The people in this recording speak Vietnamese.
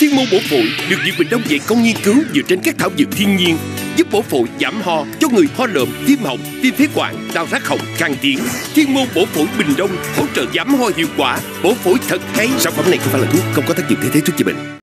Thiên môn bổ phổi được Viện Bình Đông Dày Công nghiên cứu dựa trên các thảo dược thiên nhiên, giúp bổ phổi giảm ho cho người ho lợm, viêm họng, viêm phế quản, đau rát họng, khan tiếng. Thiên môn bổ phổi Bình Đông hỗ trợ giảm ho hiệu quả, bổ phổi thật hay. Sản phẩm này không phải là thuốc, không có tác dụng thay thế thuốc chữa bệnh.